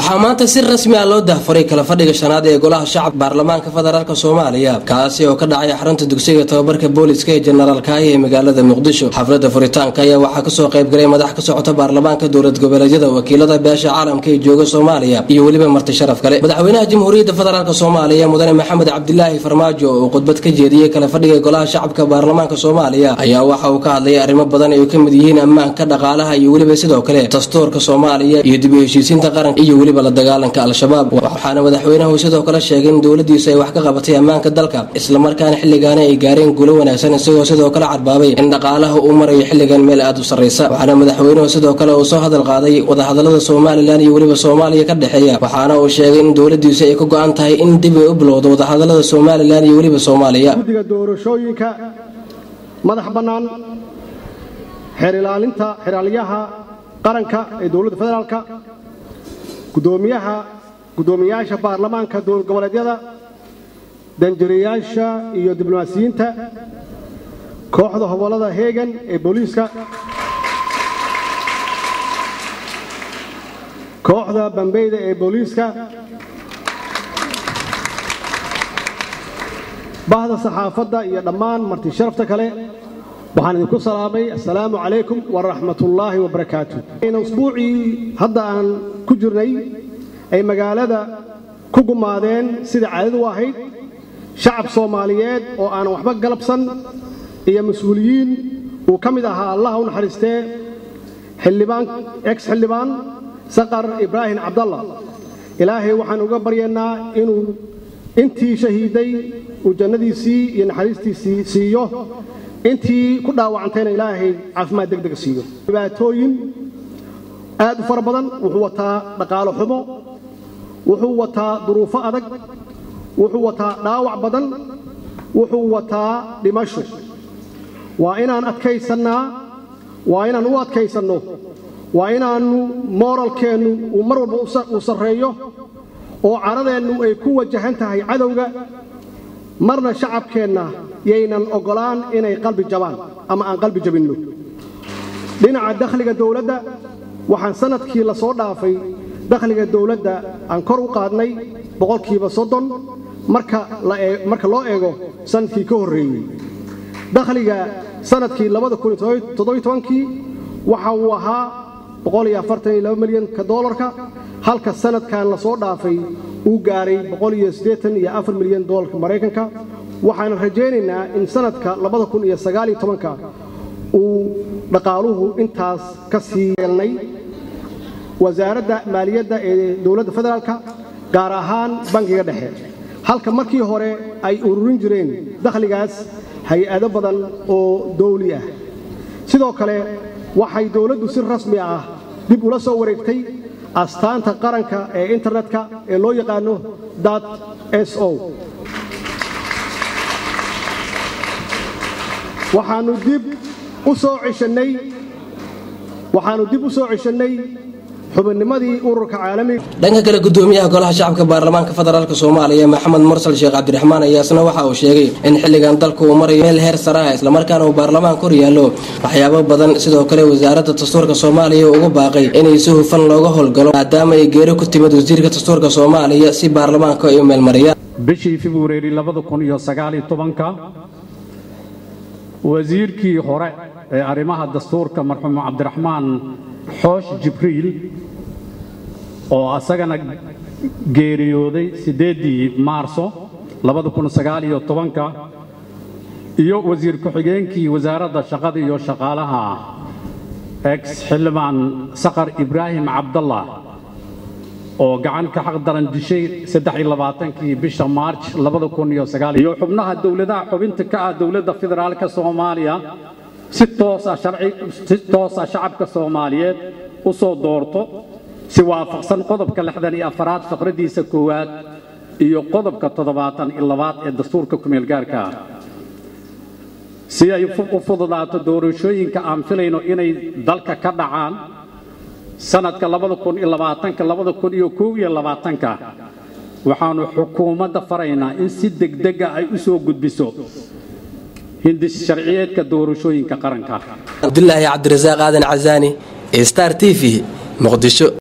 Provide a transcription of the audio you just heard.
waxaa maanta si rasmi ah loo daahfuray kala fadhiga shanaad ee golaha shacabka baarlamaanka federaalka Soomaaliya kaasi oo ka dhacay xarunta dugsiga tababarka booliska ee General Kaaya ee magaalada Muqdisho. Xafladda furitaanka ayaa waxaa ka soo qayb galay madax ka socota baarlamaanka dowlad goboleedyada, wakiilada beesha caalamka ee jooga Soomaaliya iyo waliba marti sharaf kale. Madaxweynaha Jamhuuriyadda Federaalka Soomaaliya Mudane Maxamed Cabdilaahi Farmaajo oo khudbad ka jeediyay kala fadhiga golaha shacabka baarlamaanka Soomaaliya ayaa waxa uu ka hadlay arrimo badan oo ka mid yihiin ammaanka, dhaqaalaha iyo waliba sidoo kale dastuurka Soomaaliya iyo dib u heshiisiinta qaranka iyo waliba la dagaalanka al-shabaab. waxaana madaxweynuhu sidoo kale sheegay in dawladdiisu ay wax ka qabatay ammaanka dalka isla markaana xilligan ay gaareen guulo wanaagsan, isagoo sidoo kale cadbaabay in dhaqaalaha uu marayo xilligan meel aad u sareysa. waxaana madaxweynuhu sidoo kale uu soo hadal qaaday wadahadalada Soomaaliland iyo waliba Soomaaliya ka dhaxeeya, waxaana uu sheegay in dawladdiisu ay ka go'an tahay in dib ay u bilowdo wadahadalada Soomaaliland iyo waliba Soomaaliya. guddiga doorashooyinka madax bannaan, xeer ilaalinta xiraalyaha qaranka ee dowladda federaalka, gudoomiyaasha baarlamaanka dowlad goboleedyada, danjirayaasha iyo diblomaasiyiinta, kooxda hobolada Heegan ee booliiska, kooxda Bambeyda ee booliiska, bahda saxaafadda iyo dhammaan marti sharafta kale, waxaan idinku salaamay assalaamu calaykum waraxmatullaahi wabarakaatuh. usbuucii hadda aan ku jirnay ay magaalada ku gumaadeen sida caadadu ahayd shacab Soomaaliyeed oo aan waxba galabsan iyo mas'uuliyiin uu ka mid ahaa Allah u naxariistee xildhibaan Saqar Ibraahim Cabdallah. ilaahay waxaan uga baryaynaa inuu intii shahiiday uu jannadiisii iyo naxariistiisii siiyo, intii ku dhaawacantayna ilaahay caafimaad degdeg siiyo. dhibaatooyin aad u fara badan, wuxuu wataa dhaqaale xumo, wuxuu wataa duruufo adag, wuxuu wataa dhaawac badan, wuxuu wataa dhimasho. waa inaan adkaysannaa, waa inaan u adkaysanno, waa inaannu moralkeennu uu mar walba u sarreeyo oo caradeennu ay ku wajahan tahay cadowga. marna shacabkeenna yaynan ogolaan inay qalbi jabaan ama aan qalbi jabinno. dhinaca dakhliga dowladda, waxaan sanadkii la soo dhaafay dakhliga dowladda aan kor u qaadnay 30% marka loo eego sanadkii ka horreeyey. dakhliga sanadkii 2017 waxa uu ahaa $142 milyan, halka sanadkan la soo dhaafay uu gaaray $184 milyan Mareykanka. waxaan rajaynaynaa in sanadka 2019 uu dhaqaaluhu intaas ka sii yeelnay. wasaaradda maaliyadda ee dowladda federaalka, gaar ahaan bangiga dhexe, halka markii hore ay ururin jireen dakhligaas hay-ado badan oo dawli ah. sidoo kale waxay dowladdu si rasmi ah dib ula soo wareegtay astaanta qaranka ee internetka ee loo yaqaano .so. waxaanu dib u soo ceshanay xubinnimadii ururka caalamiga. dhanka kale gudoomiyaha golaha shacabka baarlamaanka federaalka Soomaaliya Maxamed Mursal Sheekh Cabdiraxmaan ayaasna waxa uu sheegay in xilligan dalku uu marayo meel heer sare ah, isla markaana uu baarlamaanka hor yaalo waxyaabo badan. sidoo kale wasaaradda dastuurka Soomaaliya ugu baaqay inay si hufan looga howlgalo maadaama ay geeri ku timid wasiirka dastuurka Soomaaliya si baarlamaanka ay u meel mariyaan. bishii February 2019 wasiirkii hore ee arrimaha dastuurka marxuum Cabdiraxmaan Xoosh Jibriil oo asagana geeriyooday 8 Maarso 2019 iyo wasiir ku-xigeenkii wasaaradda shaqada iyo shaqaalaha xildhibaan Saqar Ibraahim Cabdallah oo gacan ka xaq daran dishay 23 bisha March 2019 iyo xubnaha dawladaha xubinta ka ah dowladda federaalka Soomaaliya si toos ah shacabka Soomaaliyeed u soo doorto si waafaqsan qodobka 64 faqradiisa koowaad iyo qodobka 72 ee dastuurka ku-meel gaarka ah, si ay u fududaato doorashooyinka aan filayno inay dalka ka dhacaan sanadka 2020-2021. waxaanu xukuumadda faraynaa in si degdeg ah ay u soo gudbiso hindis sharciyeedka doorashooyinka qaranka. Abdullaahi Cabdirasaaq Aadan Cazaani, Star TV, Muqdisho.